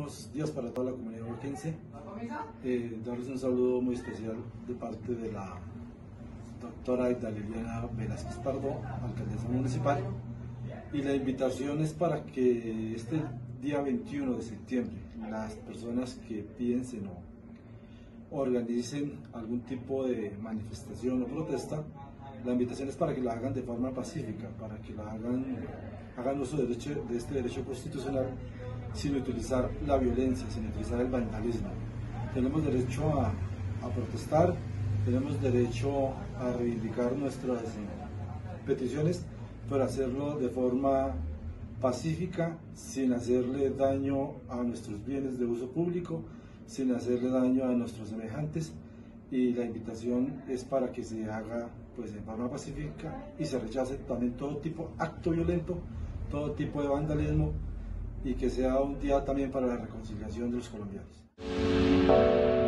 buenos días para toda la comunidad boyacense. Darles un saludo muy especial de parte de la doctora Aida Liliana Velázquez Pardo, alcaldesa municipal, y la invitación es para que este día 21 de septiembre las personas que piensen o organicen algún tipo de manifestación o protesta, la invitación es para que la hagan de forma pacífica, para que la hagan uso de este derecho constitucional sin utilizar la violencia, sin utilizar el vandalismo. Tenemos derecho a protestar, tenemos derecho a reivindicar nuestras peticiones, pero hacerlo de forma pacífica, sin hacerle daño a nuestros bienes de uso público, sin hacerle daño a nuestros semejantes, y la invitación es para que se haga pues de forma pacífica y se rechace también todo tipo de acto violento, todo tipo de vandalismo, y que sea un día también para la reconciliación de los colombianos.